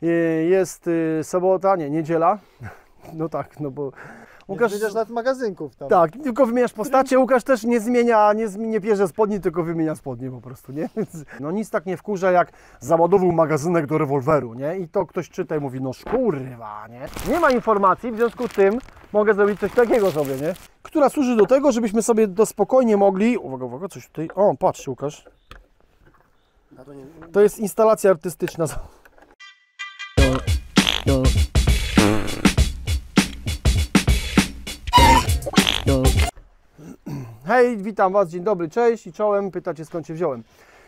Jest sobota, nie, niedziela. No tak, no bo Łukasz... Nie zmieniasz nawet magazynków tam. Tak, tylko wymieniasz postacie. Łukasz też nie bierze spodni, tylko wymienia spodnie po prostu, nie? No nic tak nie wkurza jak załadował magazynek do rewolweru, nie? I to ktoś czyta i mówi, no kurwa, nie? Nie ma informacji, w związku z tym mogę zrobić coś takiego sobie, nie? Która służy do tego, żebyśmy sobie to spokojnie mogli... Uwaga, uwaga, coś tutaj... O, patrz, Łukasz. To jest instalacja artystyczna. Hej, witam Was, dzień dobry, cześć i czołem. Pytacie, skąd się wziąłem.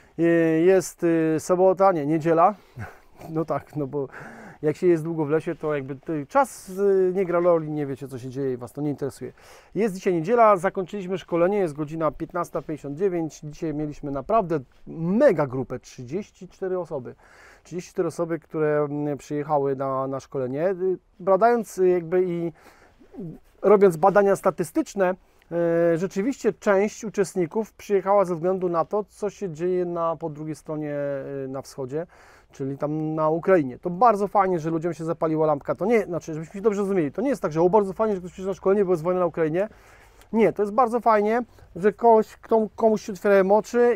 Jest sobota, nie, niedziela. No tak, no bo jak się jest długo w lesie, to jakby czas nie gra roli, nie wiecie, co się dzieje i Was to nie interesuje. Jest dzisiaj niedziela, zakończyliśmy szkolenie, jest godzina 15:59. Dzisiaj mieliśmy naprawdę mega grupę, 34 osoby. 34 osoby, które przyjechały na szkolenie. Badając jakby i robiąc badania statystyczne, rzeczywiście część uczestników przyjechała ze względu na to, co się dzieje po drugiej stronie na wschodzie, czyli tam na Ukrainie. To bardzo fajnie, że ludziom się zapaliła lampka. To nie, znaczy, żebyśmy się dobrze rozumieli, to nie jest tak, że bardzo fajnie, że ktoś przyjeżdża na szkolenie, bo jest wojna na Ukrainie. Nie, to jest bardzo fajnie, że komuś się otwierają oczy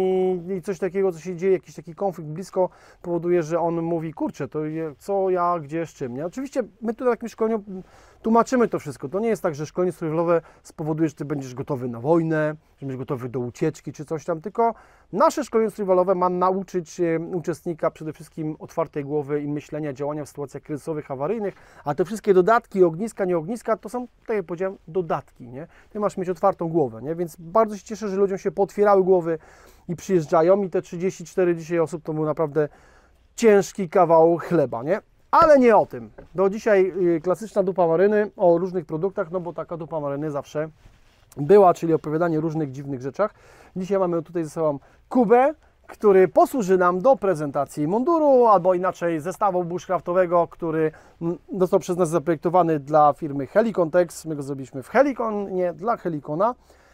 i coś takiego, co się dzieje, jakiś taki konflikt blisko powoduje, że on mówi, kurczę, to co, ja, gdzie, z czym, nie? Oczywiście my tu na takim szkoleniu tłumaczymy to wszystko. To nie jest tak, że szkolenie survivalowe spowoduje, że Ty będziesz gotowy na wojnę, że będziesz gotowy do ucieczki czy coś tam, tylko nasze szkolenie survivalowe ma nauczyć uczestnika przede wszystkim otwartej głowy i myślenia, działania w sytuacjach kryzysowych, awaryjnych, a te wszystkie dodatki, ogniska, nie ogniska, to są, tak jak powiedziałem, dodatki, nie? Ty masz mieć otwartą głowę, nie? Więc bardzo się cieszę, że ludziom się pootwierały głowy i przyjeżdżają i te 34 dzisiaj osób to był naprawdę ciężki kawał chleba, nie? Ale nie o tym. Do dzisiaj klasyczna dupa maryny o różnych produktach, no bo taka dupa maryny zawsze była, czyli opowiadanie o różnych dziwnych rzeczach. Dzisiaj mamy tutaj ze sobą Kubę, który posłuży nam do prezentacji munduru, albo inaczej zestawu bushcraftowego, który został przez nas zaprojektowany dla firmy Helicontex. My go zrobiliśmy w Heliconie, dla Helicona,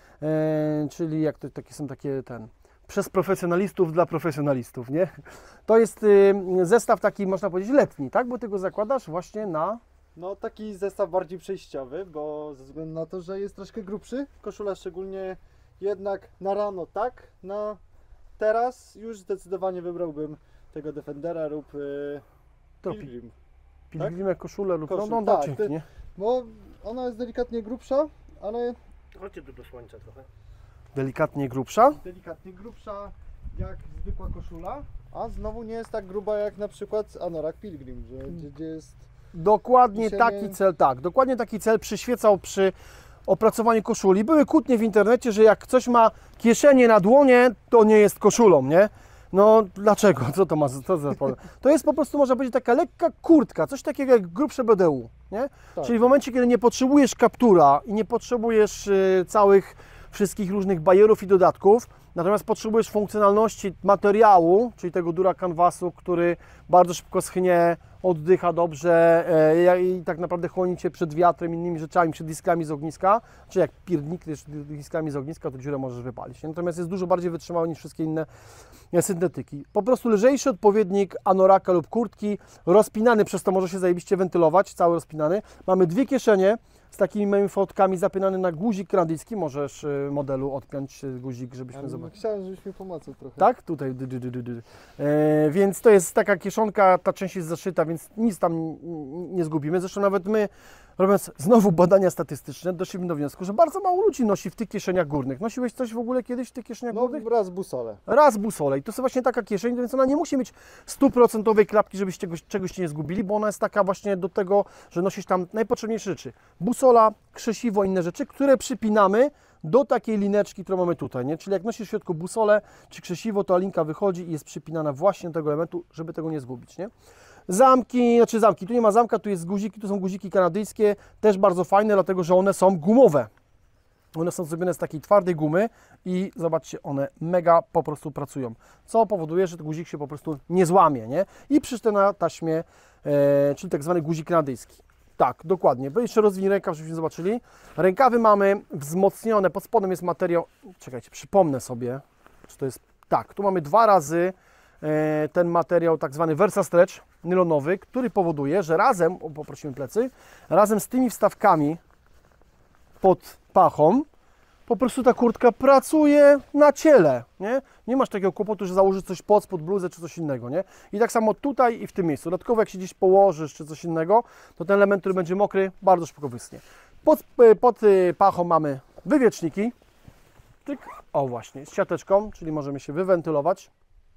czyli jak to takie są takie przez profesjonalistów dla profesjonalistów, nie? To jest zestaw taki, można powiedzieć, letni, tak? Bo Ty go zakładasz właśnie na... No taki zestaw bardziej przejściowy, bo ze względu na to, że jest troszkę grubszy, koszula szczególnie jednak na rano, tak? Na teraz już zdecydowanie wybrałbym tego Defendera lub Pilgrim. Pilgrim jak koszulę lub... Koszul, no, tak, nie? Bo ona jest delikatnie grubsza, ale... Chodźcie tu do słońca trochę. Delikatnie grubsza? Delikatnie grubsza jak zwykła koszula, a znowu nie jest tak gruba jak na przykład anorak Pilgrim, gdzie jest... Dokładnie taki cel, tak. Dokładnie taki cel przyświecał przy opracowaniu koszuli. Były kłótnie w internecie, że jak ktoś ma kieszenie na dłonie, to nie jest koszulą, nie? No dlaczego? Co to ma? Co za problem? To jest po prostu, można powiedzieć, taka lekka kurtka, coś takiego jak grubsze BDU, nie? Tak. Czyli w momencie, kiedy nie potrzebujesz kaptura i nie potrzebujesz całych wszystkich różnych bajerów i dodatków, natomiast potrzebujesz funkcjonalności materiału, czyli tego dura canvasu, który bardzo szybko schnie, oddycha dobrze i tak naprawdę chroni Cię przed wiatrem, innymi rzeczami, przed iskami z ogniska. Czy jak pierdnikniesz iskami z ogniska, to dziurę możesz wypalić. Natomiast jest dużo bardziej wytrzymały niż wszystkie inne syntetyki. Po prostu lżejszy odpowiednik anoraka lub kurtki, rozpinany, przez to może się zajebiście wentylować, cały rozpinany. Mamy dwie kieszenie z takimi małymi fotkami zapinane na guzik kanadyjski. Możesz modelu odpiąć guzik, żebyśmy zobaczyli. Chciałem, żebyś mi pomacał trochę. Tak? Tutaj. Więc to jest taka kieszonka, ta część jest zaszyta, więc nic tam nie zgubimy. Zresztą nawet my, robiąc znowu badania statystyczne, doszliśmy do wniosku, że bardzo mało ludzi nosi w tych kieszeniach górnych. Nosiłeś coś w ogóle kiedyś w tych kieszeniach górnych? Raz busolę. Raz busolę. I to jest właśnie taka kieszeń, więc ona nie musi mieć 100% klapki, żebyście czegoś nie zgubili, bo ona jest taka właśnie do tego, że nosisz tam najpotrzebniejsze rzeczy. Busola, krzesiwo, inne rzeczy, które przypinamy do takiej lineczki, którą mamy tutaj, nie? Czyli jak nosisz w środku busolę czy krzesiwo, to linka wychodzi i jest przypinana właśnie do tego elementu, żeby tego nie zgubić, nie? Zamki, tu nie ma zamka, tu jest guziki, tu są guziki kanadyjskie, też bardzo fajne, dlatego że one są gumowe. One są zrobione z takiej twardej gumy i zobaczcie, one mega po prostu pracują, co powoduje, że ten guzik się po prostu nie złamie, nie? I przyszte na taśmie, czyli tak zwany guzik kanadyjski. Tak, dokładnie. Bo jeszcze rozwinij rękaw, żebyśmy zobaczyli. Rękawy mamy wzmocnione, pod spodem jest materiał, czekajcie, przypomnę sobie, czy to jest, tak, tu mamy 2 razy ten materiał tak zwany Versa Stretch nylonowy, który powoduje, że razem, poprosimy plecy, razem z tymi wstawkami pod pachą, po prostu ta kurtka pracuje na ciele, nie? Nie masz takiego kłopotu, że założysz coś pod bluzę czy coś innego, nie? I tak samo tutaj i w tym miejscu. Dodatkowo jak się gdzieś położysz czy coś innego, to ten element, który będzie mokry, bardzo szybko wyschnie. Pod pachą mamy wywieczniki. Tyk. O właśnie, z siateczką, czyli możemy się wywentylować.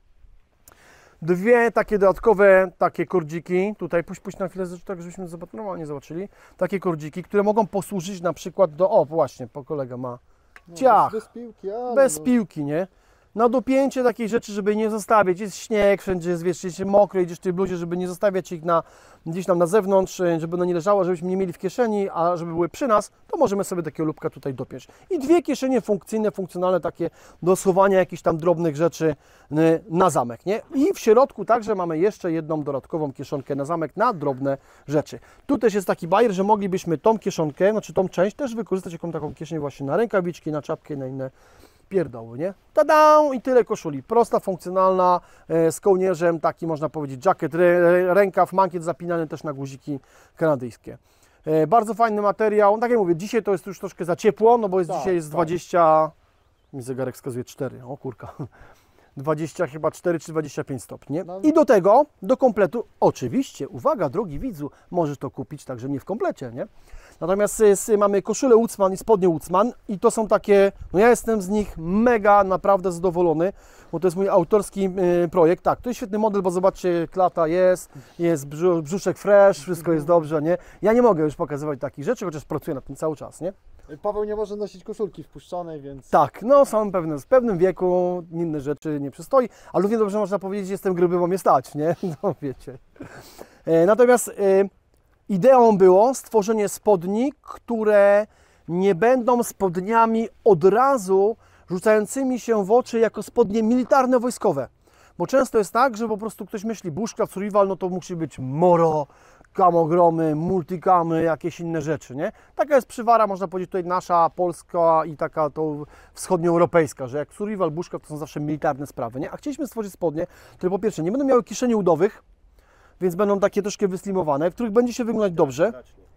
Dwie takie dodatkowe kordziki, tutaj puść na chwilę, tak żebyśmy normalnie zobaczyli, takie kordziki, które mogą posłużyć na przykład do, o właśnie, kolega ma ciach, Bez piłki, ale bez piłki, nie? Na dopięcie takiej rzeczy, żeby nie zostawiać, jest śnieg, wszędzie jest, wiesz, mokro, idziesz w tej bluzie, żeby nie zostawiać ich gdzieś tam na zewnątrz, żeby one nie leżało, żebyśmy nie mieli w kieszeni, a żeby były przy nas, to możemy sobie takiego lubka tutaj dopiąć. I dwie kieszenie funkcyjne, funkcjonalne, takie do schowania jakichś tam drobnych rzeczy na zamek, nie? I w środku także mamy jeszcze jedną dodatkową kieszonkę na zamek na drobne rzeczy. Tu też jest taki bajer, że moglibyśmy tą kieszonkę, znaczy tą część też wykorzystać jako taką kieszeń właśnie na rękawiczki, na czapkę, na inne pierdoły, nie? Tada! I tyle koszuli. Prosta, funkcjonalna, z kołnierzem, taki można powiedzieć jacket, rękaw, mankiet zapinany też na guziki kanadyjskie. Bardzo fajny materiał. Tak jak mówię, dzisiaj to jest już troszkę za ciepło, no bo dzisiaj jest 20, mi zegarek wskazuje 4, o kurka. 20 chyba 4 czy 25 stopni, nie? I do tego, do kompletu, oczywiście, uwaga, drogi widzu, możesz to kupić także nie w komplecie, nie? Natomiast mamy koszulę Woodsman i spodnie Woodsman i to są takie, no ja jestem z nich mega naprawdę zadowolony, bo to jest mój autorski projekt. Tak, to jest świetny model, bo zobaczcie, klata jest brzuszek fresh, wszystko jest dobrze, nie? Ja nie mogę już pokazywać takich rzeczy, chociaż pracuję nad tym cały czas, nie? Paweł nie może nosić koszulki wpuszczonej, więc... Tak, no są w pewnym wieku inne rzeczy nie przystoi, ale równie dobrze można powiedzieć, że jestem gruby, bo mnie stać, nie? No wiecie. Natomiast ideą było stworzenie spodni, które nie będą spodniami od razu rzucającymi się w oczy jako spodnie militarne, wojskowe. Bo często jest tak, że po prostu ktoś myśli bushcraft, survival, no to musi być moro, kamogromy, multikamy, jakieś inne rzeczy, nie? Taka jest przywara, można powiedzieć, tutaj nasza, polska i taka to wschodnioeuropejska, że jak survival, bushcraft to są zawsze militarne sprawy, nie? A chcieliśmy stworzyć spodnie, które po pierwsze nie będą miały kieszeni udowych, więc będą takie troszkę wyslimowane, w których będzie się wyglądać dobrze.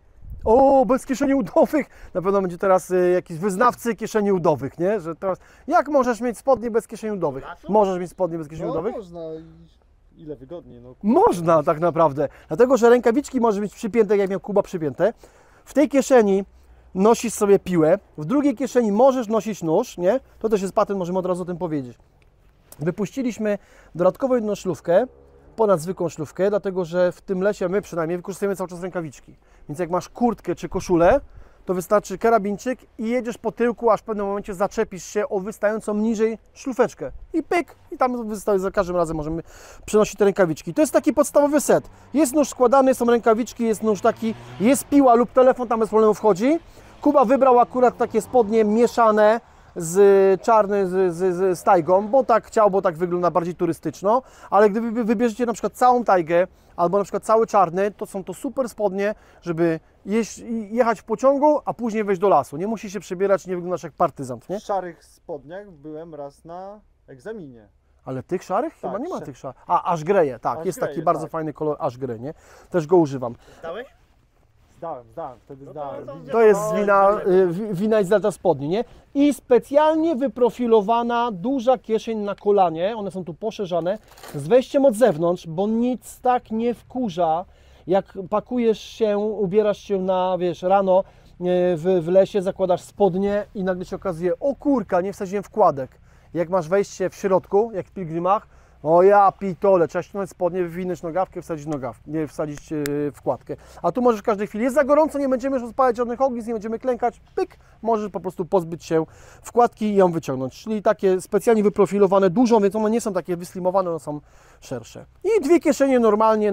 O, bez kieszeni udowych! Na pewno będzie teraz jakiś wyznawcy kieszeni udowych, nie? Że teraz, jak możesz mieć spodnie bez kieszeni udowych? Możesz mieć spodnie bez kieszeni udowych? Można. Ile wygodniej, no. Można tak naprawdę, dlatego że rękawiczki może być przypięte, jak miał Kuba przypięte. W tej kieszeni nosisz sobie piłę, w drugiej kieszeni możesz nosić nóż, nie? To też jest patent, możemy od razu o tym powiedzieć. Wypuściliśmy dodatkową jedną szlufkę, ponad zwykłą szlufkę, dlatego że w tym lesie my przynajmniej wykorzystujemy cały czas rękawiczki. Więc jak masz kurtkę czy koszulę, to wystarczy karabinczyk i jedziesz po tyłku, aż w pewnym momencie zaczepisz się o wystającą niżej szlufeczkę. I pyk! I tam za każdym razem możemy przenosić te rękawiczki. To jest taki podstawowy set. Jest nóż składany, są rękawiczki, jest nóż taki, jest piła lub telefon, tam bez problemu wchodzi. Kuba wybrał akurat takie spodnie mieszane z czarny z tajgą, bo tak chciał, bo tak wygląda bardziej turystyczno, ale gdyby wybierzecie na przykład całą tajgę albo na przykład cały czarny, to są to super spodnie, żeby jechać w pociągu, a później wejść do lasu. Nie musisz się przebierać, nie wyglądasz jak partyzant, nie? W szarych spodniach byłem raz na egzaminie. Ale tych szarych? Tak, Chyba nie ma tych szarych. A, aż greje, tak. Aż jest taki greje, bardzo tak. fajny kolor aż grey, nie? Też go używam. Zdałeś? Zdałem, wtedy zdałem. To jest wina i zlata spodni, nie? I specjalnie wyprofilowana duża kieszeń na kolanie, one są tu poszerzane, z wejściem od zewnątrz, bo nic tak nie wkurza, jak pakujesz się, ubierasz się na, wiesz, rano w lesie, zakładasz spodnie i nagle się okazuje, o kurka, nie wsadziłem wkładek. Jak masz wejście w środku, jak w pilgrimach, o ja pitole, trzeba ściągnąć spodnie, wywinąć nogawkę, wsadzić wkładkę. A tu możesz w każdej chwili, jest za gorąco, nie będziemy już rozpalać żadnych ognisk, nie będziemy klękać, pyk, możesz po prostu pozbyć się wkładki i ją wyciągnąć. Czyli takie specjalnie wyprofilowane, dużo, więc one nie są takie wyslimowane, one są szersze. I dwie kieszenie normalnie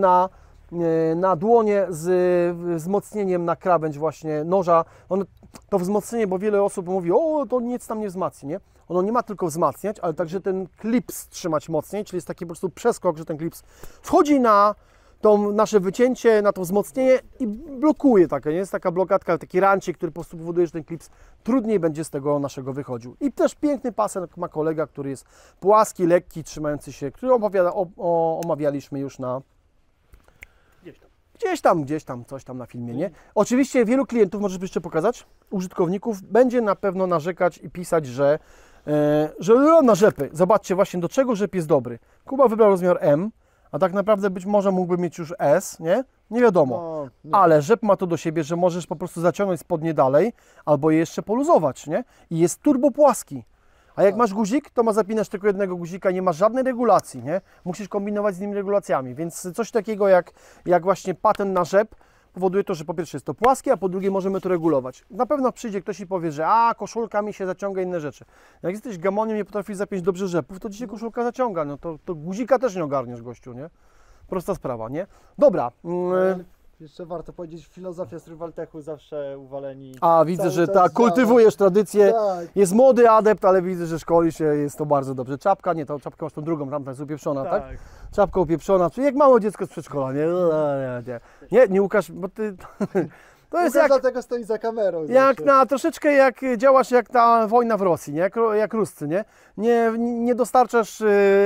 na dłonie z wzmocnieniem na krawędź właśnie noża. To wzmocnienie, bo wiele osób mówi, o to nic tam nie wzmacni, nie? Ono nie ma tylko wzmacniać, ale także ten klips trzymać mocniej, czyli jest taki po prostu przeskok, że ten klips wchodzi na to nasze wycięcie, na to wzmocnienie i blokuje takie, nie? Jest taka blokadka, taki rancik, który po prostu powoduje, że ten klips trudniej będzie z tego naszego wychodził. I też piękny pasek ma kolega, który jest płaski, lekki, trzymający się, który omawialiśmy już na gdzieś tam, coś tam na filmie, nie? Oczywiście wielu klientów, możesz jeszcze pokazać, użytkowników, będzie na pewno narzekać i pisać, że na rzepy. Zobaczcie właśnie, do czego rzep jest dobry. Kuba wybrał rozmiar M, a tak naprawdę być może mógłby mieć już S, nie? Nie wiadomo. No. Ale rzep ma to do siebie, że możesz po prostu zaciągnąć spodnie dalej, albo je jeszcze poluzować, nie? I jest turbo płaski. A jak masz guzik, to ma zapinasz tylko jednego guzika, nie masz żadnej regulacji, nie? Musisz kombinować z nimi regulacjami, więc coś takiego jak właśnie patent na rzep powoduje to, że po pierwsze jest to płaskie, a po drugie możemy to regulować. Na pewno przyjdzie ktoś i powie, że koszulka mi się zaciąga, inne rzeczy. Jak jesteś gamoniem i nie potrafisz zapiąć dobrze rzepów, to ci się koszulka zaciąga, no to guzika też nie ogarniesz, gościu, nie? Prosta sprawa, nie? Dobra. Jeszcze warto powiedzieć, filozofia Survivaltechu zawsze uwaleni. A widzę, cały że czas tak, kultywujesz tradycję. Tak. Jest młody adept, ale widzę, że szkoli się, jest to bardzo dobrze. Czapka, nie, tą czapkę masz tą drugą, tamta jest upieprzona, tak? Czapka upieprzona, czyli jak małe dziecko z przedszkola, nie? Nie Łukasz, bo ty... To jest jak, dlatego stoi za kamerą. jak troszeczkę jak działasz jak ta wojna w Rosji, nie? Jak Ruscy, nie? Nie dostarczasz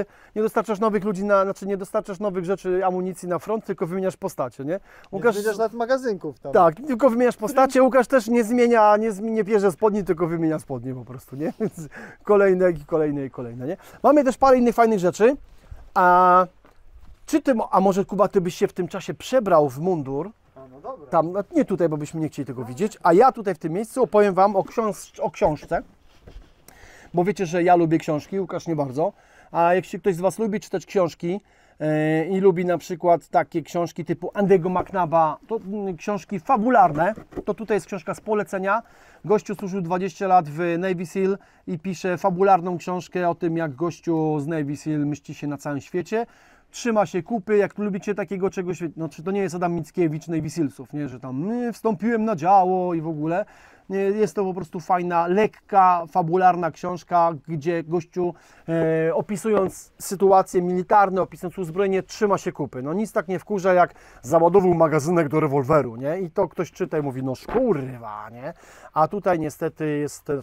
nowych ludzi, nie dostarczasz nowych rzeczy, amunicji na front, tylko wymieniasz postacie, nie? Łukasz zmieniasz nawet magazynków tam. Tak, tylko wymieniasz postacie, Łukasz też nie bierze spodni, tylko wymienia spodnie po prostu, nie? Więc kolejne, nie? Mamy też parę innych fajnych rzeczy, a może Kuba, ty byś się w tym czasie przebrał w mundur, No dobra. tam, nie tutaj, bo byśmy nie chcieli tego widzieć, a ja tutaj w tym miejscu opowiem Wam o książce, bo wiecie, że ja lubię książki, Łukasz nie bardzo, a jeśli ktoś z Was lubi czytać książki i lubi na przykład takie książki typu Andy'ego McNaba, to książki fabularne, to tutaj jest książka z polecenia. Gościu służył 20 lat w Navy SEAL i pisze fabularną książkę o tym, jak gościu z Navy SEAL mści się na całym świecie. Trzyma się kupy, jak lubicie takiego czegoś, no czy to nie jest Adam Mickiewicz Navy Sealsów, nie, że tam wstąpiłem na działo i w ogóle. Jest to po prostu fajna, lekka, fabularna książka, gdzie gościu opisując sytuacje militarne, opisując uzbrojenie, trzyma się kupy. No nic tak nie wkurza jak załadował magazynek do rewolweru, nie? I to ktoś czyta i mówi, no kurwa, nie? A tutaj niestety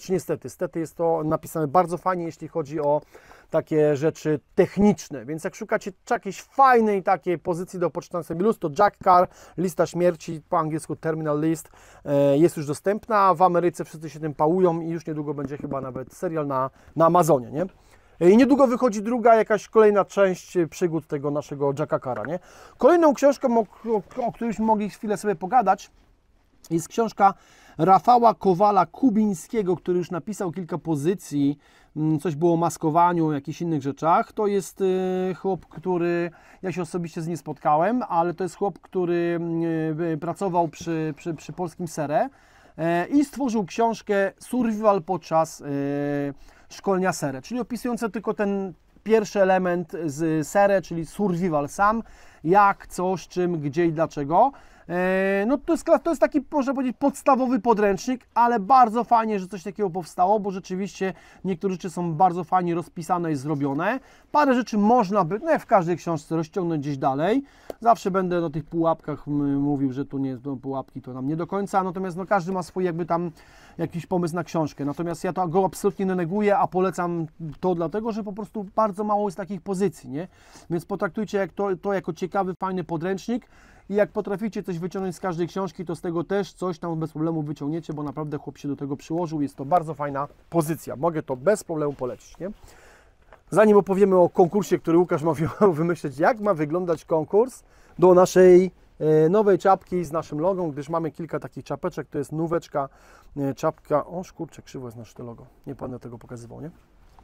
jest to napisane bardzo fajnie, jeśli chodzi o takie rzeczy techniczne, więc jak szukacie jakiejś fajnej takiej pozycji do poczytania sobie list, to Jack Carr, lista śmierci, po angielsku Terminal List, jest już dostępna, w Ameryce wszyscy się tym pałują i już niedługo będzie chyba nawet serial na Amazonie, nie? I niedługo wychodzi druga, jakaś kolejna część przygód tego naszego Jacka Carra, nie? Kolejną książką, o której byśmy mogli chwilę sobie pogadać, jest książka Rafała Kowala-Kubińskiego, który już napisał kilka pozycji, coś było o maskowaniu, jakichś innych rzeczach. To jest chłop, który, ja się osobiście z nim spotkałem, ale to jest chłop, który pracował przy polskim SERE i stworzył książkę Survival podczas szkolenia SERE, czyli opisujące tylko ten pierwszy element z SERE, czyli survival sam, jak, co, z czym, gdzie i dlaczego. No to jest taki, można powiedzieć, podstawowy podręcznik, ale bardzo fajnie, że coś takiego powstało, bo rzeczywiście niektóre rzeczy są bardzo fajnie rozpisane i zrobione. Parę rzeczy można by, w każdej książce rozciągnąć gdzieś dalej. Zawsze będę o tych pułapkach mówił, że tu nie są pułapki, to nam nie do końca, natomiast no, każdy ma swój jakby tam jakiś pomysł na książkę. Natomiast ja to go absolutnie nie neguję, a polecam to dlatego, że po prostu bardzo mało jest takich pozycji, nie? Więc potraktujcie to jako ciekawy, fajny podręcznik. I jak potraficie coś wyciągnąć z każdej książki, to z tego też coś tam bez problemu wyciągniecie, bo naprawdę chłop się do tego przyłożył. Jest to bardzo fajna pozycja. Mogę to bez problemu polecić, nie? Zanim opowiemy o konkursie, który Łukasz ma wymyśleć, jak ma wyglądać konkurs do naszej nowej czapki z naszym logą, gdyż mamy kilka takich czapeczek, to jest nóweczka, czapka, kurczę, krzywo jest nasze logo, nie będę tego pokazywał, nie?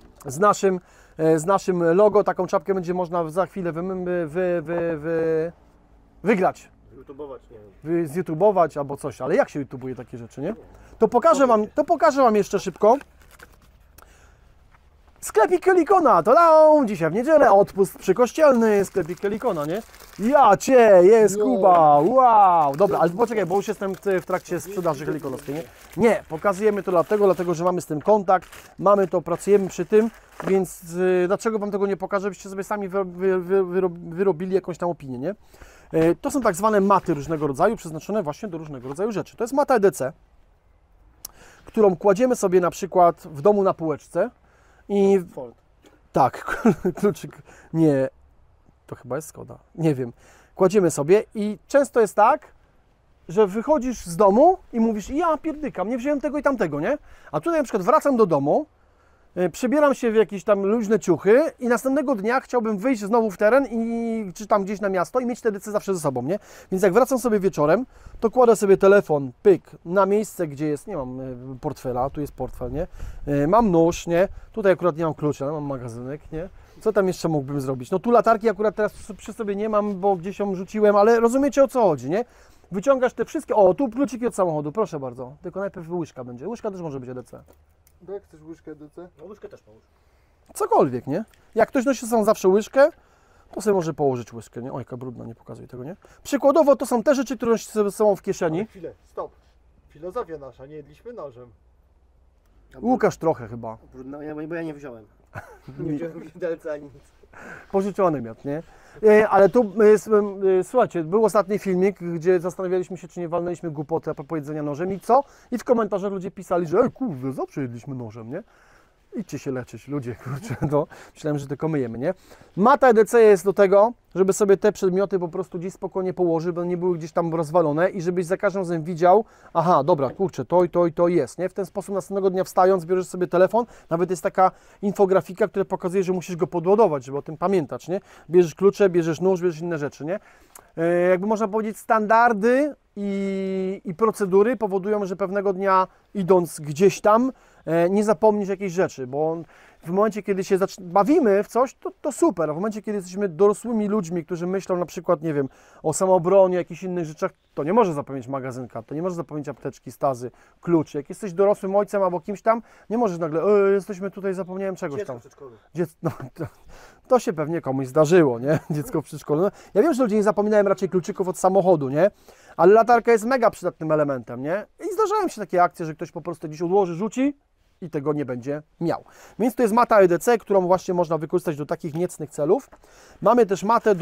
Z naszym logo, taką czapkę będzie można za chwilę wygrać. Zjutubować albo coś, ale jak się jutubuje takie rzeczy, nie? To pokażę Wam jeszcze szybko. Sklepik Helikona, dzisiaj w niedzielę, odpust przykościelny, sklepik Helikona, nie? Jest Kuba, wow! Dobra, ale poczekaj, bo już jestem w trakcie sprzedaży helikonowskiej, nie? Nie, pokazujemy to dlatego, że mamy z tym kontakt, mamy to, pracujemy przy tym, więc dlaczego Wam tego nie pokażę, byście sobie sami wyrobili jakąś tam opinię, nie? To są tak zwane maty różnego rodzaju, przeznaczone właśnie do różnego rodzaju rzeczy. To jest mata EDC, którą kładziemy sobie na przykład w domu na półeczce i... Fold. Tak, kluczyk, nie, to chyba jest Skoda, nie wiem. Kładziemy sobie i często jest tak, że wychodzisz z domu i mówisz, ja pierdykam, nie wziąłem tego i tamtego, nie? A tutaj na przykład wracam do domu, przebieram się w jakieś tam luźne ciuchy i następnego dnia chciałbym wyjść znowu w teren i czy tam gdzieś na miasto i mieć te EDC zawsze ze sobą, nie? Więc jak wracam sobie wieczorem, to kładę sobie telefon, pyk, na miejsce, gdzie jest, nie mam portfela, tu jest portfel, nie? Mam nóż, nie? Tutaj akurat nie mam klucza, mam magazynek, nie? Co tam jeszcze mógłbym zrobić? No tu latarki akurat teraz przy sobie nie mam, bo gdzieś ją rzuciłem, ale rozumiecie, o co chodzi, nie? Wyciągasz te wszystkie, o tu kluczyki od samochodu, proszę bardzo, tylko najpierw łyżka będzie, łyżka też może być EDC. Jak chcesz łyżkę EDC? No łyżkę też połóż. Cokolwiek, nie? Jak ktoś nosi są zawsze łyżkę, to sobie może położyć łyżkę, nie? Oj, jaka brudna, nie pokazuj tego, nie? Przykładowo to są te rzeczy, które nosi sobie są w kieszeni. Ale chwilę, stop. Filozofia nasza, nie jedliśmy nożem. Łukasz trochę chyba, Brudno, bo ja nie wziąłem. Nie wziąłem widelca ani nic. pożyczony miał, nie? Ale tu, słuchajcie, był ostatni filmik, gdzie zastanawialiśmy się, czy nie walnęliśmy głupoty a propos jedzenia nożem i co? I w komentarzach ludzie pisali, że kurde, zawsze jedliśmy nożem, nie? Idźcie się leczyć, ludzie, kurczę, to myślałem, że tylko myjemy, nie? Mata EDC jest do tego, żeby sobie te przedmioty po prostu gdzieś spokojnie położyć, by nie były gdzieś tam rozwalone i żebyś za każdym razem widział, aha, dobra, kurczę, to i to i to jest, nie? W ten sposób następnego dnia wstając, bierzesz sobie telefon, nawet jest taka infografika, która pokazuje, że musisz go podładować, żeby o tym pamiętać, nie? Bierzesz klucze, bierzesz nóż, bierzesz inne rzeczy, nie? Jakby można powiedzieć, standardy i procedury powodują, że pewnego dnia idąc gdzieś tam, nie zapomnisz jakiejś rzeczy, bo w momencie, kiedy się bawimy w coś, to super, a w momencie, kiedy jesteśmy dorosłymi ludźmi, którzy myślą na przykład, nie wiem, o samoobronie, jakichś innych rzeczach, to nie możesz zapomnieć magazynka, to nie możesz zapomnieć apteczki, stazy, kluczy. Jak jesteś dorosłym ojcem albo kimś tam, nie możesz nagle, jesteśmy tutaj, zapomniałem czegoś Dziecko tam. w przedszkolu. No, to się pewnie komuś zdarzyło, nie? Dziecko w przedszkolu. No, ja wiem, że ludzie nie zapominają raczej kluczyków od samochodu, nie? Ale latarka jest mega przydatnym elementem, nie? I zdarzają się takie akcje, że ktoś po prostu gdzieś odłoży, rzuci i tego nie będzie miał. Więc to jest mata EDC, którą właśnie można wykorzystać do takich niecnych celów. Mamy też matę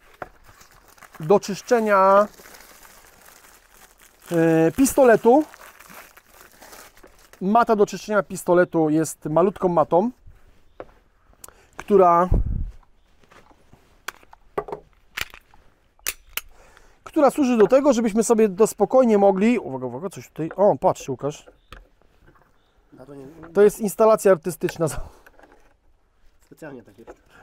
do czyszczenia pistoletu. Mata do czyszczenia pistoletu jest malutką matą, która służy do tego, żebyśmy sobie spokojnie mogli... Uwaga, uwaga, coś tutaj... O, patrzcie, Łukasz. A to nie, To jest instalacja artystyczna. specjalnie takie.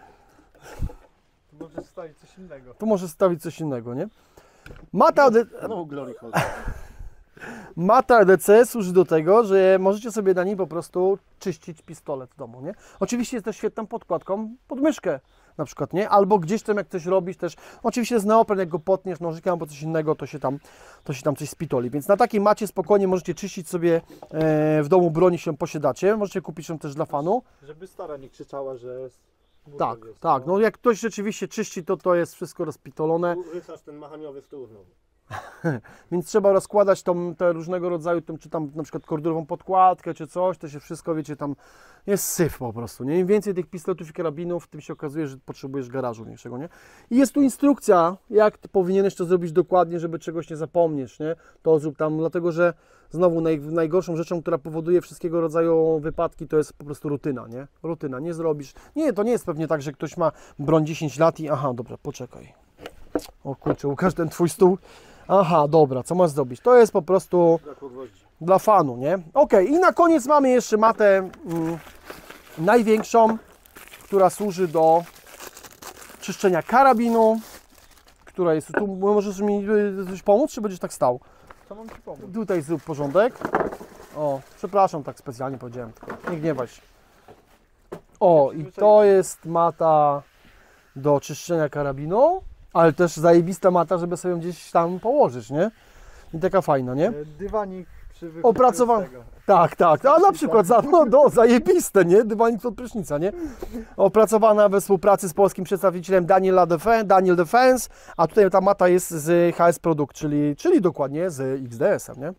Możesz stawić coś innego. Tu możesz stawić coś innego, nie? No, Glory Hole. Mata EDC służy do tego, że możecie sobie na niej po prostu czyścić pistolet w domu, nie? Oczywiście jest też świetną podkładką pod myszkę na przykład, nie? Albo gdzieś tam jak coś robisz też, oczywiście jest neopren, jak go potniesz nożykiem albo coś innego, to się tam coś spitoli. Więc na takiej macie spokojnie możecie czyścić sobie w domu broń, się posiadacie. Możecie kupić ją też dla fanu. Żeby stara nie krzyczała, że... Tak, jest, tak. No jak ktoś rzeczywiście czyści, to jest wszystko rozpitolone. Wysadź ten machaniowy stół znowu. Więc trzeba rozkładać te różnego rodzaju, czy tam na przykład kordurową podkładkę, czy coś, to się wszystko, wiecie, tam jest syf po prostu, nie? Im więcej tych pistoletów i karabinów, tym się okazuje, że potrzebujesz garażu większego, nie? I jest tu instrukcja, jak ty powinieneś to zrobić dokładnie, żeby czegoś nie zapomnieć, nie? To zrób tam, dlatego że znowu najgorszą rzeczą, która powoduje wszystkiego rodzaju wypadki, to jest po prostu rutyna, nie? Rutyna, nie zrobisz. Nie, to nie jest pewnie tak, że ktoś ma broń 10 lat i aha, dobra, poczekaj. O kurczę, Łukasz, ten twój stół. Aha, dobra, co masz zrobić? To jest po prostu dla fanu, nie? Ok, i na koniec mamy jeszcze matę największą, która służy do czyszczenia karabinu, która jest tu. Możesz mi coś pomóc, czy będziesz tak stał? Co mam Ci pomóc? Tutaj zrób porządek. O, przepraszam, tak specjalnie powiedziałem, tylko nie gniewaj się. O, i to jest mata do czyszczenia karabinu. Ale też zajebista mata, żeby sobie ją gdzieś tam położyć, nie? I taka fajna, nie? Dywanik przy wykupieniu Opracowany. z tego. Tak. A na przykład zajebiste, nie? Dywanik od prysznica, nie? Opracowana we współpracy z polskim przedstawicielem Daniel Defense, a tutaj ta mata jest z HS Product, czyli dokładnie z XDS-em, nie?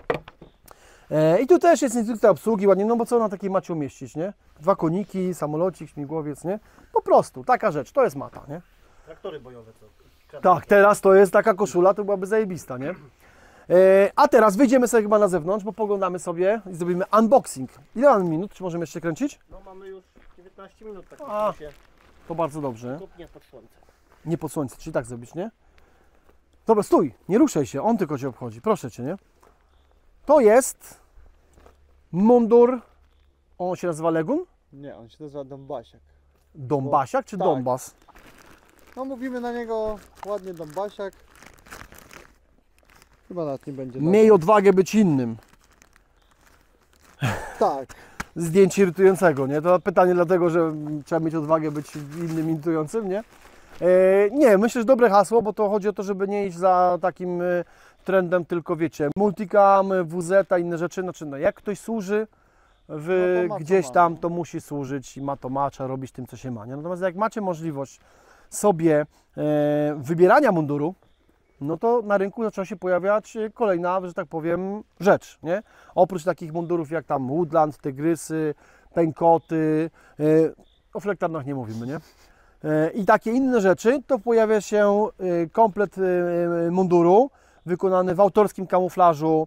I tu też jest instrukcja obsługi ładnie, no bo co na takiej macie umieścić, nie? 2 koniki, samolocik, śmigłowiec, nie? Po prostu, taka rzecz, to jest mata, nie? Traktory bojowe co? Tak, teraz to jest taka koszula, to byłaby zajebista, nie? A teraz wyjdziemy sobie chyba na zewnątrz, bo poglądamy sobie i zrobimy unboxing. Ile mamy minut? Czy możemy jeszcze kręcić? No mamy już 19 minut, tak A. się To bardzo dobrze. kupnie pod słońce. Nie pod słońce, czyli tak zrobić, nie? Dobra, stój, nie ruszaj się, on tylko Cię obchodzi, proszę Cię, nie? To jest mundur, on się nazywa Legun? Nie, on się nazywa Dąbasiak. Dąbasiak czy tak. Donbas? No mówimy na niego ładnie Dąbasiak. Chyba nawet nie będzie. Miej odwagę być innym. Tak. Zdjęcie irytującego, nie? To pytanie dlatego, że trzeba mieć odwagę być innym irytującym, nie? Nie, myślę, że dobre hasło, bo to chodzi o to, żeby nie iść za takim trendem, tylko wiecie, multicam, WZ, inne rzeczy, znaczy no, jak ktoś służy w, No to ma, to gdzieś ma. tam, to musi służyć i ma to ma, trzeba robić tym, co się ma, nie? Natomiast jak macie możliwość sobie wybierania munduru, no to na rynku zaczęła się pojawiać kolejna, że tak powiem, rzecz, nie? Oprócz takich mundurów jak tam Woodland, Tygrysy, Pękoty, o flektarnach nie mówimy, nie? I takie inne rzeczy, to pojawia się komplet munduru wykonany w autorskim kamuflażu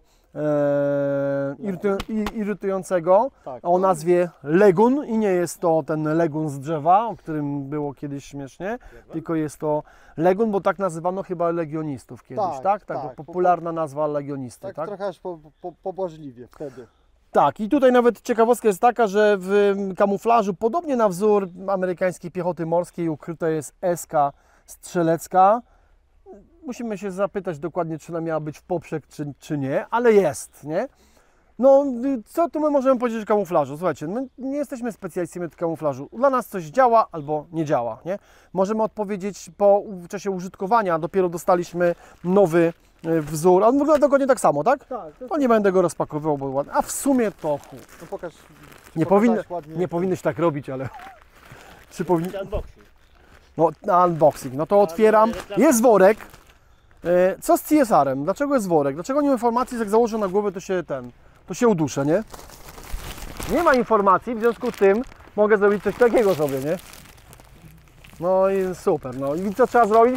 irytującego Tak. o nazwie Legun i nie jest to ten Legun z drzewa, o którym było kiedyś śmiesznie, tylko jest to Legun, bo tak nazywano chyba legionistów kiedyś, Tak, tak? tak. Popularna nazwa legionisty, Tak, tak? trochę aż pobłażliwie wtedy. Tak, i tutaj nawet ciekawostka jest taka, że w kamuflażu, podobnie na wzór amerykańskiej piechoty morskiej, ukryta jest eska strzelecka. Musimy się zapytać dokładnie, czy ona miała być w poprzek, czy nie, ale jest, nie? No, co tu my możemy powiedzieć o kamuflażu? Słuchajcie, my nie jesteśmy specjalistami od kamuflażu. Dla nas coś działa albo nie działa, nie? Możemy odpowiedzieć w czasie użytkowania, dopiero dostaliśmy nowy wzór, a on wygląda dokładnie tak samo, tak? Tak, To nie będę go rozpakowywał, bo ładnie. A w sumie to no pokaż. nie powinnyś tak robić, ale czy powinien? Unboxing. No, na unboxing. No to otwieram. Jest worek. Co z CSR-em? Dlaczego jest worek? Dlaczego nie ma informacji, że jak założę na głowę, to się uduszę, nie? Nie ma informacji, w związku z tym mogę zrobić coś takiego sobie, nie? No i super, no i co trzeba zrobić?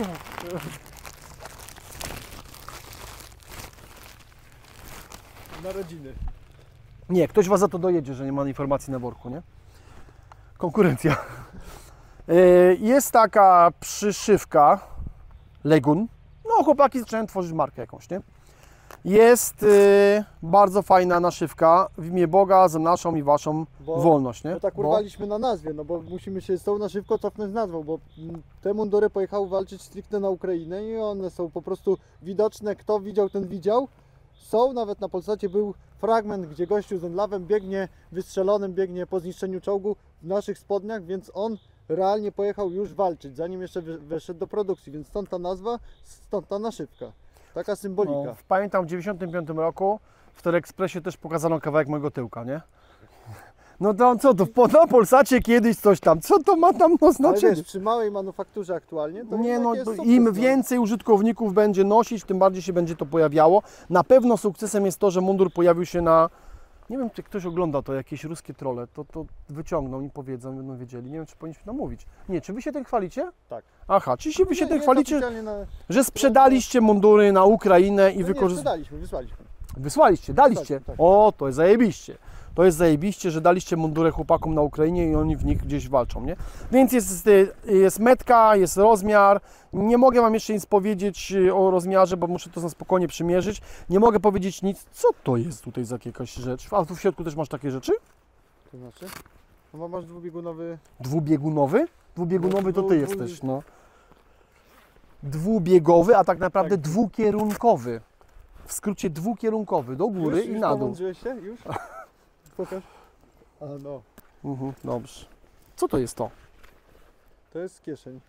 Narodziny. Nie, ktoś Was za to dojedzie, że nie ma informacji na worku, nie? Konkurencja. Jest taka przyszywka Legun. No, chłopaki zaczynają tworzyć markę jakąś, nie? Jest bardzo fajna naszywka. W imię Boga za naszą i Waszą wolność, nie? Bo tak urwaliśmy na nazwie, no bo musimy się z tą naszywką cofnąć z nazwą, bo te mundury pojechały walczyć stricte na Ukrainę i one są po prostu widoczne. Kto widział, ten widział. Są, nawet na Polsacie był fragment, gdzie gościu z Enlawem biegnie wystrzelonym, biegnie po zniszczeniu czołgu w naszych spodniach, więc on realnie pojechał już walczyć, zanim jeszcze weszedł do produkcji, więc stąd ta nazwa, stąd ta naszywka. Taka symbolika. No, pamiętam w 95 roku w Teleekspresie też pokazano kawałek mojego tyłka, nie? No to co to, na Polsacie kiedyś coś tam, co to ma tam no Ale znaczenie? wiesz, przy małej manufakturze aktualnie to Nie jednak no, jest to sukces, im no. więcej użytkowników będzie nosić, tym bardziej się będzie to pojawiało. Na pewno sukcesem jest to, że mundur pojawił się na... Nie wiem, czy ktoś ogląda to, jakieś ruskie trolle, to wyciągną i powiedzą, będą wiedzieli. Nie wiem, czy powinniśmy to mówić. Nie, czy Wy się tym chwalicie? Tak. Aha, czyli się Wy się Nie, tym jest chwalicie, oficjalnie na... że sprzedaliście mundury na Ukrainę i No nie, wykorzystaliście... sprzedaliśmy, wysłaliśmy. Wysłaliście, daliście. Tak. O, to jest zajebiście. To jest zajebiście, że daliście mundurę chłopakom na Ukrainie i oni w nich gdzieś walczą, nie? Więc jest metka, jest rozmiar. Nie mogę Wam jeszcze nic powiedzieć o rozmiarze, bo muszę to na spokojnie przymierzyć. Nie mogę powiedzieć nic. Co to jest tutaj za jakaś rzecz? A tu w środku też masz takie rzeczy? To znaczy? No bo masz dwubiegunowy... Dwubiegunowy? Dwubiegunowy to Ty Dwu- jesteś, no. Dwubiegowy, a tak naprawdę Tak. dwukierunkowy. W skrócie dwukierunkowy, do góry już, i już na dół. pomądrzyłeś się? Już? Pokaż. A no, Dobrze. Co to jest to? to jest kieszeń.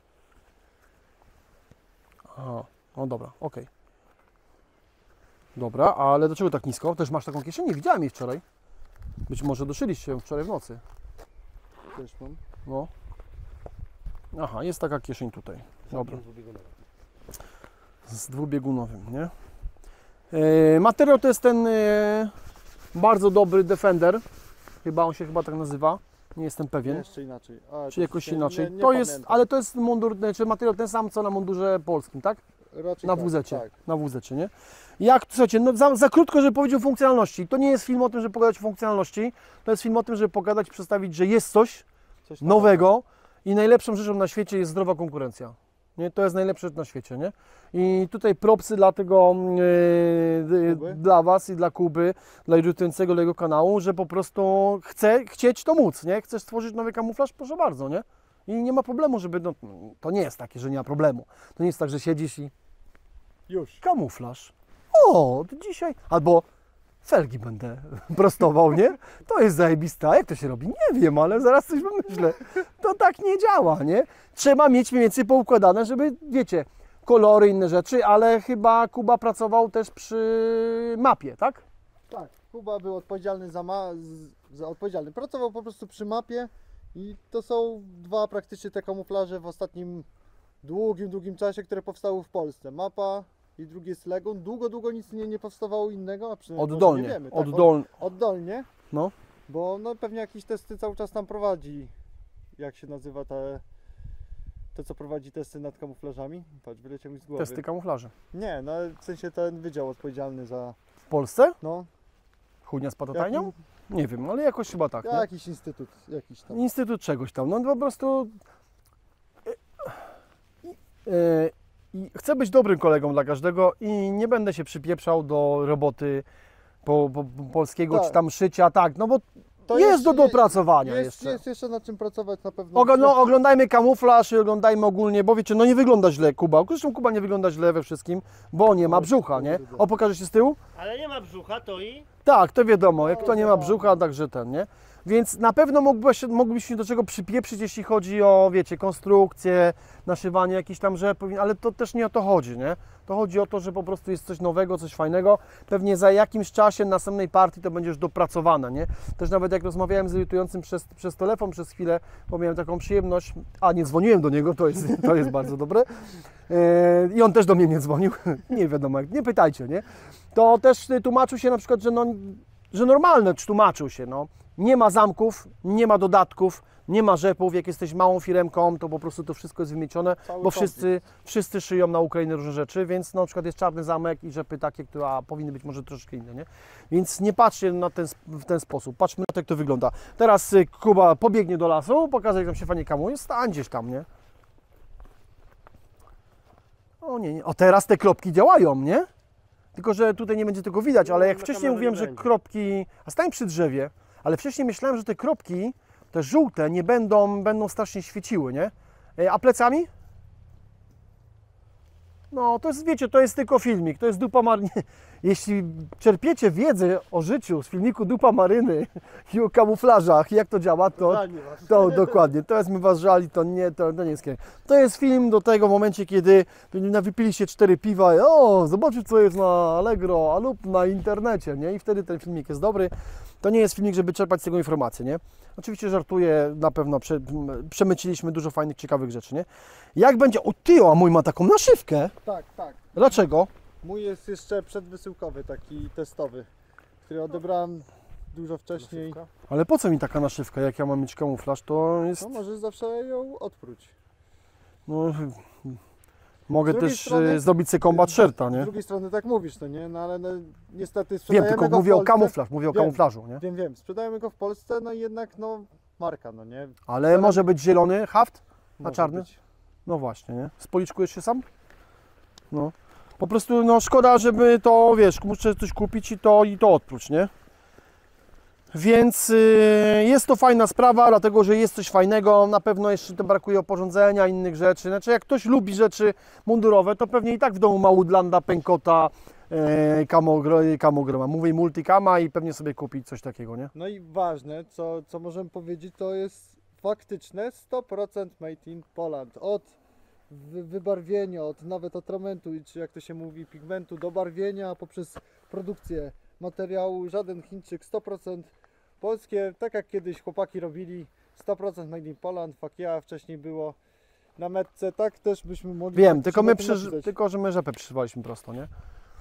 Aha, no dobra, okej. Dobra, ale dlaczego tak nisko? Też masz taką kieszeń? Nie widziałem jej wczoraj. Być może doszyliście ją wczoraj w nocy. Też mam. No. Aha, jest taka kieszeń tutaj. Dobra. Z dwubiegunowym, nie? Materiał to jest ten bardzo dobry Defender. Chyba on się tak nazywa. Nie jestem pewien. Jeszcze inaczej. A, Czy jakoś inaczej. Nie To jest, pamiętam. ale to jest mundur, czy materiał ten sam, co na mundurze polskim, tak? Raczej Na tak, WZ-cie. tak. Na WZ-cie, nie? Jak, słuchajcie, no za krótko, żeby powiedzieć o funkcjonalności. To nie jest film o tym, żeby pogadać o funkcjonalności. To jest film o tym, żeby pogadać, przedstawić, że jest coś Coś nowego i najlepszą rzeczą na świecie jest zdrowa konkurencja. Nie? To jest najlepsza rzecz na świecie, nie? I tutaj propsy dla tego, Kuby? dla Was i dla Kuby, dla ilustrującego dla jego kanału, że po prostu chcieć to móc, nie? Chcesz stworzyć nowy kamuflaż? Proszę bardzo, nie? I nie ma problemu, żeby, no, to nie jest takie, że nie ma problemu. To nie jest tak, że siedzisz i Już. kamuflaż. O, to dzisiaj. Albo felgi będę prostował, nie? To jest zajebiste. A jak to się robi? Nie wiem, ale zaraz coś wymyślę. To tak nie działa, nie? Trzeba mieć mniej więcej poukładane, żeby, wiecie, kolory, inne rzeczy, ale chyba Kuba pracował też przy mapie, tak? Tak, Kuba był odpowiedzialny odpowiedzialny. Pracował po prostu przy mapie i to są dwa praktycznie te kamuflaże w ostatnim długim czasie, które powstały w Polsce. Mapa i drugi jest Legon. Długo nic nie powstawało innego, a przynajmniej może Oddolnie, nie wiemy. Tak, oddolnie, no. bo no, pewnie jakieś testy cały czas tam prowadzi. Jak się nazywa to co prowadzi testy nad kamuflażami? Patrz, wyleciał mi z głowy. Testy kamuflaże. Nie, no w sensie ten wydział odpowiedzialny za, W Polsce? no, Chudnia z patotajnią? Nie wiem, ale jakoś chyba tak, nie? jakiś instytut, jakiś tam. Instytut czegoś tam. No po prostu i chcę być dobrym kolegą dla każdego i nie będę się przypieprzał do roboty polskiego Tak. czy tam szycia, tak, no bo To jest do dopracowania jest, jeszcze. Jest jeszcze nad czym pracować na pewno. No, oglądajmy kamuflaż i oglądajmy ogólnie, bo wiecie, no nie wygląda źle Kuba. Zresztą Kuba nie wygląda źle we wszystkim, bo nie ma brzucha, nie? O, pokaże się z tyłu? Ale nie ma brzucha, to i... Tak, to wiadomo, jak kto nie ma brzucha, także ten, nie? Więc na pewno mógłbyś się do czego przypieprzyć, jeśli chodzi o, wiecie, konstrukcję, naszywanie jakichś tam rzepów, ale to też nie o to chodzi, nie? To chodzi o to, że po prostu jest coś nowego, coś fajnego. Pewnie za jakimś czasie następnej partii to będzie już dopracowane, nie? Też nawet jak rozmawiałem z edytującym przez telefon przez chwilę, bo miałem taką przyjemność, a nie dzwoniłem do niego, to jest bardzo dobre. I on też do mnie nie dzwonił, nie wiadomo jak, nie pytajcie, nie? To też tłumaczył się na przykład, że normalne, czy tłumaczył się, no. Nie ma zamków, nie ma dodatków, nie ma rzepów, jak jesteś małą firemką, to po prostu to wszystko jest wymiecione, Cały bo komplet. wszyscy szyją na Ukrainę różne rzeczy, więc na przykład jest czarny zamek i rzepy takie, które powinny być może troszeczkę inne, nie? Więc nie patrzcie w ten sposób, patrzmy na to, jak to wygląda. Teraz Kuba pobiegnie do lasu, pokaże, jak tam się fajnie kamuje, stań gdzieś tam, nie? O nie, o teraz te kropki działają, nie? Tylko że tutaj nie będzie tego widać, ale jak na wcześniej kamerze mówiłem, nie że będzie. kropki, a stań przy drzewie, ale wcześniej myślałem, że te kropki, te żółte, nie będą strasznie świeciły, nie? A plecami? No, to jest, wiecie, to jest tylko filmik, to jest dupa maryny. Jeśli czerpiecie wiedzę o życiu z filmiku Dupa Maryny i o kamuflażach, jak to działa, to dokładnie, to jest my was żali, to nie jest kier. To jest film do tego momencie, kiedy wypiliście 4 piwa i zobaczcie, co jest na Allegro lub na internecie, nie? I wtedy ten filmik jest dobry. To nie jest filmik, żeby czerpać z tego informacje, nie? Oczywiście żartuję, na pewno przemyciliśmy dużo fajnych, ciekawych rzeczy, nie? Jak będzie... O ty, a mój ma taką naszywkę. Tak. Dlaczego? Mój jest jeszcze przedwysyłkowy, taki testowy, który odebrałem dużo wcześniej. Ale po co mi taka naszywka, jak ja mam mieć kamuflaż, to jest... No możesz zawsze ją odpróć. No, mogę Z drugiej też strony- zrobić sobie combat shirta, Z nie? drugiej strony tak mówisz, no nie? No ale no, niestety Wiem, sprzedajemy tylko go w mówię o Polsce. mówię o Wiem. kamuflażu, nie? Wiem, sprzedajemy go w Polsce, no i jednak no marka, no nie? Ale może być zielony haft? Może czarny? być. No właśnie, nie? Spoliczkujesz się sam? No. Po prostu, no szkoda, żeby to, wiesz, muszę coś kupić i to odpróć, nie? Więc jest to fajna sprawa, dlatego że jest coś fajnego. Na pewno jeszcze to brakuje oporządzenia, innych rzeczy. Znaczy, jak ktoś lubi rzeczy mundurowe, to pewnie i tak w domu ma Woodlanda, Penkota, Kamograma. Mówię multikama i pewnie sobie kupić coś takiego, nie? No i ważne, co możemy powiedzieć, to jest faktyczne 100% made in Poland. Od wybarwienia, nawet atramentu, czy jak to się mówi, pigmentu do barwienia, poprzez produkcję materiału, żaden Chińczyk, 100% polskie, tak jak kiedyś chłopaki robili, 100% made in Poland, fuck yeah, wcześniej było na metce, tak też byśmy mogli... Wiem, tylko napisać. że my rzepę przyszywaliśmy prosto, nie?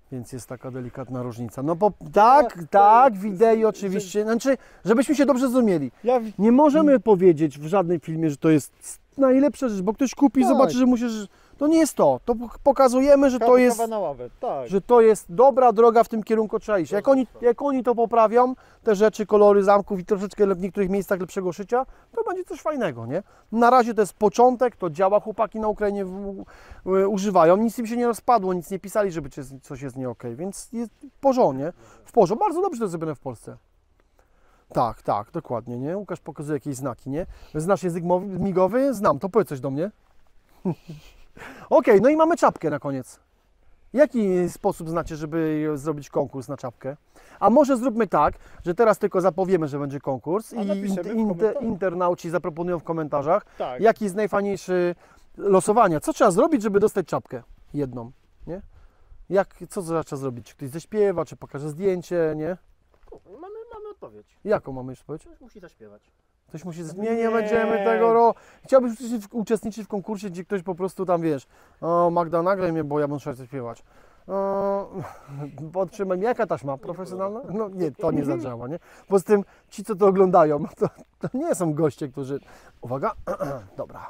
Więc jest taka delikatna różnica. No bo tak, wideo oczywiście. Znaczy, żebyśmy się dobrze zrozumieli. Nie możemy powiedzieć w żadnym filmie, że to jest najlepsza rzecz, bo ktoś kupi i Tak. zobaczy, że musisz... To nie jest to. To pokazujemy, że to jest... Kawa na ławę, tak. Że to jest dobra droga, w tym kierunku trzeba iść. Jak oni to poprawią, te rzeczy, kolory zamków i troszeczkę w niektórych miejscach lepszego szycia, to będzie coś fajnego, nie? Na razie to jest początek, to działa, chłopaki na Ukrainie używają, nic im się nie rozpadło, nic nie pisali, żeby coś jest nie okej, więc jest w porządku, w porządku. Bardzo dobrze to jest zrobione w Polsce. Tak, dokładnie, nie? Łukasz pokazuje jakieś znaki, nie? Znasz język migowy? Znam, to powiedz coś do mnie. Okej, no i mamy czapkę na koniec. Jaki sposób znacie, żeby zrobić konkurs na czapkę? A może zróbmy tak, że teraz tylko zapowiemy, że będzie konkurs i napiszemy w komentarzach. internauci zaproponują w komentarzach, Tak. jaki jest najfajniejszy losowania. Co trzeba zrobić, żeby dostać czapkę? Jedną, nie? Co trzeba zrobić? Czy ktoś zaśpiewa, czy pokaże zdjęcie, nie? Mamy odpowiedź. Jaką mamy już powiedzieć? Ktoś musi zaśpiewać. Ktoś musi... Nie będziemy tego... Chciałbyś uczestniczyć w konkursie, gdzie ktoś po prostu tam, wiesz, o Magda, nagraj mnie, bo ja bym chciał zaśpiewać. Podtrzymaj, jaka taśma? Profesjonalna? No nie, to nie zadziała, nie? Poza tym ci, co to oglądają, to nie są goście, którzy... Uwaga, dobra.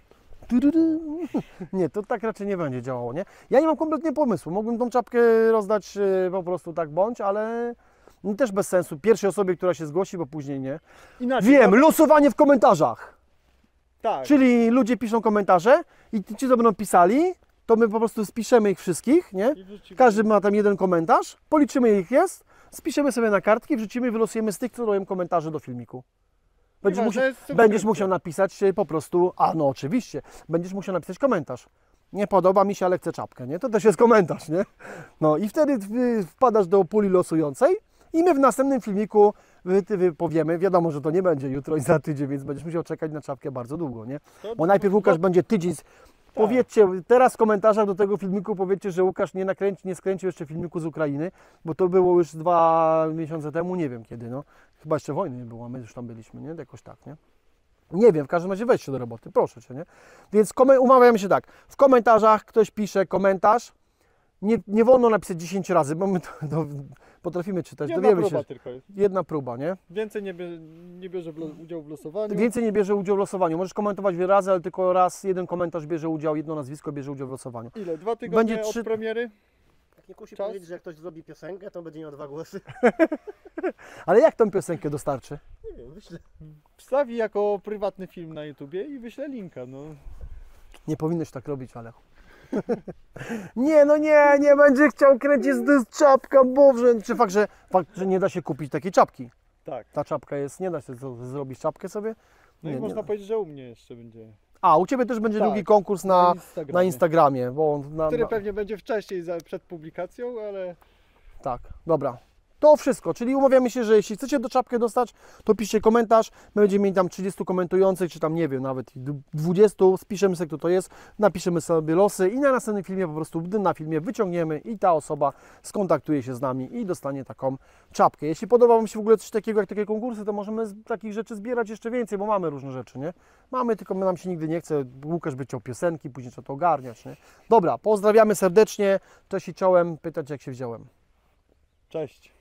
Nie, to tak raczej nie będzie działało, nie? Ja nie mam kompletnie pomysłu. Mógłbym tą czapkę rozdać po prostu tak bądź, ale też bez sensu. Pierwszej osobie, która się zgłosi, bo później nie. Inaczej, Wiem, losowanie w komentarzach. tak. Czyli ludzie piszą komentarze i ci, co będą pisali, to my po prostu spiszemy ich wszystkich, nie? I wrzucimy. Każdy ma tam jeden komentarz, policzymy ich jest, spiszemy sobie na kartki, wrzucimy i wylosujemy z tych, co robią komentarze do filmiku. Będziesz, Nieważne, jest będziesz subskrypcja. musiał napisać po prostu, no oczywiście, będziesz musiał napisać komentarz. Nie podoba mi się, ale chcę czapkę, nie? To też jest komentarz, nie? No i wtedy wpadasz do puli losującej i my w następnym filmiku powiemy, wiadomo, że to nie będzie jutro i za tydzień, więc będziesz musiał czekać na czapkę bardzo długo, nie? Bo najpierw Łukasz będzie tydzień. Powiedzcie, teraz w komentarzach do tego filmiku powiedzcie, że Łukasz nie skręcił jeszcze filmiku z Ukrainy, bo to było już 2 miesiące temu, nie wiem kiedy, no. Chyba jeszcze wojny nie było, a my już tam byliśmy, nie? Jakoś tak, nie? Nie wiem, w każdym razie weź się do roboty, proszę Cię, nie? Więc umawiamy się tak, w komentarzach ktoś pisze komentarz, nie wolno napisać 10 razy, bo my to potrafimy czytać, Jedna dowiemy próba się. tylko jest. Jedna próba, nie? Więcej nie bierze udziału w losowaniu. Więcej nie bierze udziału w losowaniu. Możesz komentować wiele razy, ale tylko raz jeden komentarz bierze udział, jedno nazwisko bierze udział w losowaniu. Ile? 2 tygodnie Będzie od 3 premiery? Jak nie kusi Czas? powiedzieć, że jak ktoś zrobi piosenkę, to będzie miał 2 głosy. Ale jak tą piosenkę dostarczy? Nie wiem, myślę. Wstawi jako prywatny film na YouTubie i wyślę linka, no. Nie powinieneś tak robić, Alechu. Nie będzie chciał kręcić z czapka, Boże. Czy fakt, że nie da się kupić takiej czapki. Tak. Ta czapka jest, nie da się zrobić czapkę sobie. No i Nie, można nie. powiedzieć, że u mnie jeszcze będzie. A, u Ciebie też będzie Tak. drugi konkurs na Instagramie, bo Który pewnie będzie wcześniej, przed publikacją, ale Tak, dobra. To wszystko, czyli umawiamy się, że jeśli chcecie do czapkę dostać, to piszcie komentarz, my będziemy mieli tam 30 komentujących, czy tam nie wiem, nawet 20, spiszemy sobie kto to jest, napiszemy sobie losy i na następnym filmie po prostu na filmie wyciągniemy i ta osoba skontaktuje się z nami i dostanie taką czapkę. Jeśli podoba Wam się w ogóle coś takiego jak takie konkursy, to możemy z takich rzeczy zbierać jeszcze więcej, bo mamy różne rzeczy, nie? Mamy, tylko nam się nigdy nie chce, Łukasz by chciał piosenki, później trzeba to ogarniać, nie? Dobra, pozdrawiamy serdecznie, cześć i czołem, pytać jak się wziąłem. cześć.